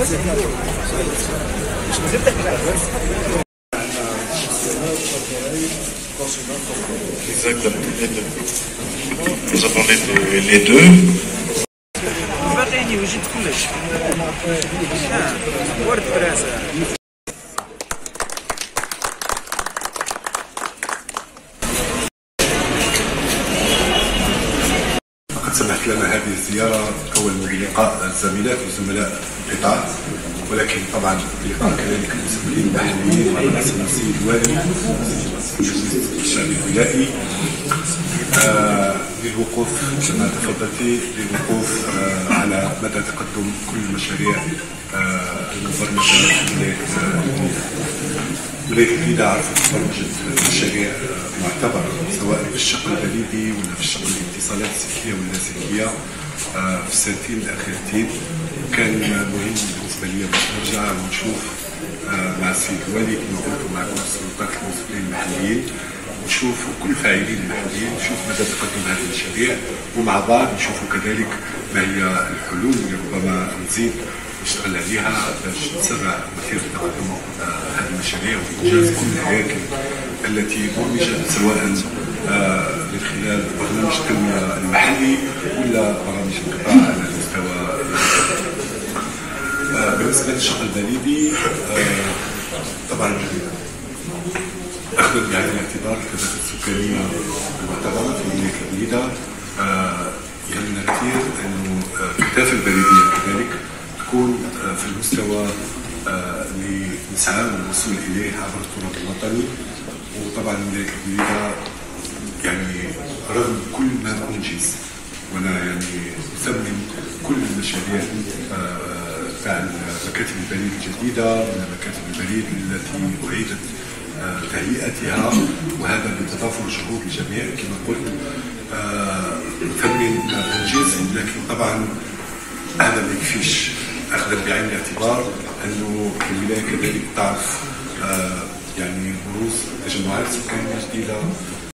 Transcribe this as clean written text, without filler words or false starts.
Exactement, les deux. Nous avons les deux. باقيني وجدت كلش ورد فرنسا. لقد سمحت لنا هذه الزيارة أولا بلقاء الزميلات والزملاء في القطاع، ولكن طبعا بلقاء كذلك المسؤولين المحليين على رأس السيد الوالي المجلس الشعبي الولائي للوقوف كما تفضلتي للوقوف على مدى تقدم كل المشاريع المبرمجة في ولاية البليدة. عرفت برمجة مشاريع معتبرة سواء في الشق البريدي ولا في الشق الاتصالات السلكية واللاسلكية في السنتين الأخيرتين. كان مهم بالنسبة لي باش نرجع ونشوف مع السيد الوالي كما قلت مع كل السلطات المسؤولين المحليين ونشوف كل الفاعلين المحليين نشوف مدى تقدم هذه المشاريع، ومع بعض نشوفوا كذلك ما هي الحلول اللي ربما نزيد نشتغل عليها باش نسرع مسيرة تقدم هذه المشاريع وإنجاز كل الهياكل التي برمجت سواء من خلال برنامج التنمية المحلي ولا برامج القطاع على المستوى. بالنسبة للشق البريدي طبعا أخذت بعين الاعتبار الكثافة السكانية المعتبرة في ولاية البليدة. يهمنا كثير أنه الكثافة البريدية كذلك تكون في المستوى اللي نسعى للوصول إليه عبر التراث الوطني. وطبعا ولاية البليدة يعني رغم كل ما أنجز وأنا يعني أثمن كل المشاريع تاع مكاتب البريد الجديدة من مكاتب البريد التي أعيدت تهيئتها، وهذا بتضافر جهود الجميع كما قلت نثمن ما أنجز، لكن طبعا هذا ما يكفيش. أخذ بعين الاعتبار أنه الولاية كذلك تعرف يعني بروز تجمعات سكانية جديدة